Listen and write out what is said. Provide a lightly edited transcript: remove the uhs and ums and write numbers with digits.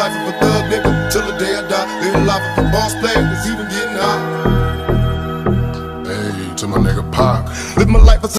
life of a thug nigga till the day I die. Live the life of a boss player that's even getting high. Hey, to my nigga Pac. Live my life as